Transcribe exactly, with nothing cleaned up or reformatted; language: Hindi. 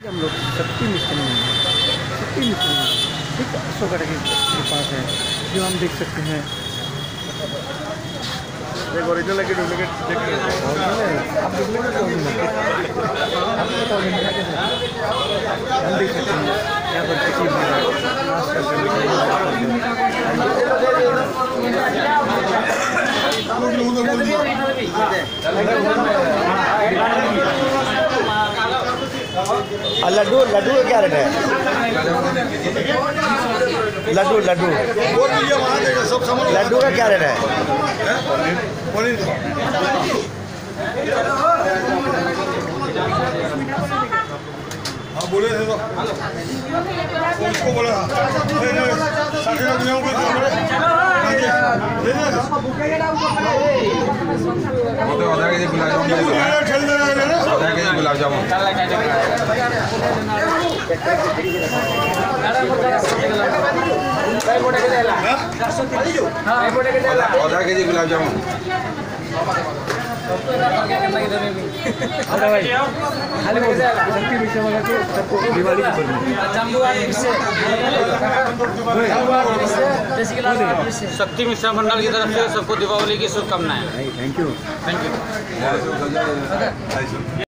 हम लोग शक्ति मिशन में शक्ति मिशन में ठीक अशोक के पास है, जो हम देख सकते हैं। एक ओरिजिनल है कि डुप्लीकेट देख रहे हैं? आप डुप्लीकेट हम देख सकते हैं यहाँ पर किसी लड्डू लड्डू का क्या रेट है? लड्डू लड्डू लड्डू का क्या रेट है? हाँ बोले थे तो उसको बोला साढ़े नौ बजे आधा के जी गुलाब जामुन आधा के जी गुलाब जामुन आधा के जी गुलाब जामुन। अरे भाई खाली शक्ति मिशन वाला को सबको दिवाली की शक्ति मिश्रा मंडल की तरफ से सबको दीपावली की शुभकामनाएं। Thank you thank you.